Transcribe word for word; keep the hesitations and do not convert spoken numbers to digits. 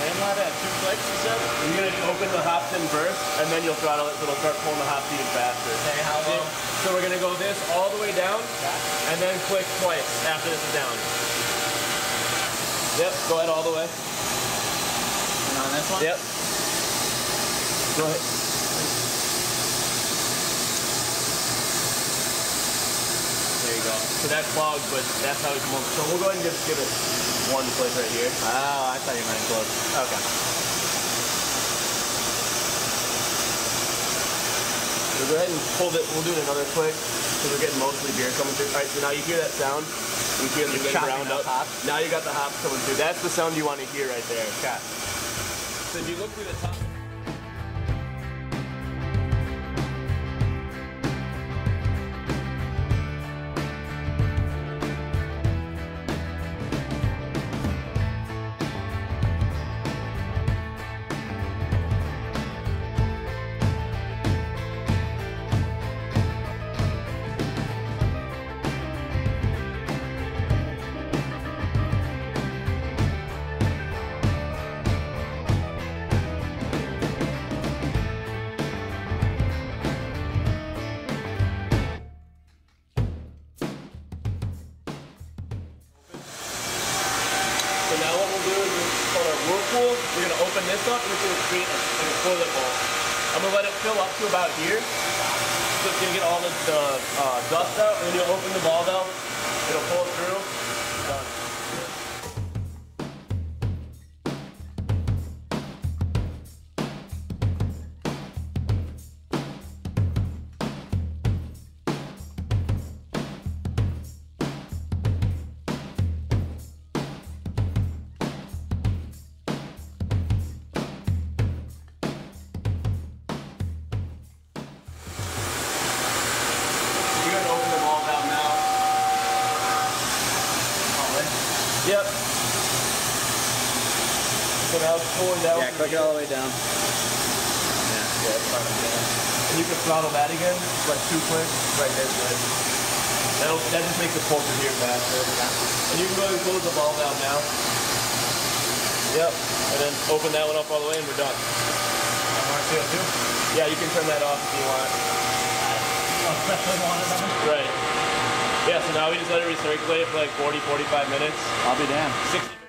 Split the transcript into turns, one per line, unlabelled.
Inlet at two clicks, you said?
You're going to open the hop in first, and then you'll throttle it so it'll start pulling the hops even faster.
Okay, how long?
So we're going to go this all the way down, and then click twice after this is down. Yep, go ahead all the way.
And on this one?
Yep. Go ahead. There you go. So that clogged, but that's how we come over. So we'll go ahead and just give it one click right here.
Oh, I thought you meant close. Okay.
So go ahead and pull it. We'll do it another click because we're getting mostly beer coming through. All right, so now you hear that sound. You hear them getting ground up.
Hops.
Now you got the hops coming through. That's the sound you want to hear right there.
Okay.
So if you look through the top. So now what we'll do is it's called our whirlpool. We're going to open this up and it's going to create a, like a toilet bowl. I'm going to let it fill up to about here. So it's going to get all the, the uh, dust out, and then you'll open the ball valve. It'll pull it through. Done. Yep. So now it's pulling down.
Yeah, click it all the way down.
Yeah, yeah, it's fine. And you can throttle that again, like two clicks, right there, good. That'll, that just makes it pull through here faster. And you can go ahead and close the ball valve now. Yep. And then open that one up all the way and we're done.
C O two?
Yeah, you can turn that off if you want. Right. Yeah, so now we just let it recirculate for like forty, forty-five minutes.
I'll be damned.
sixty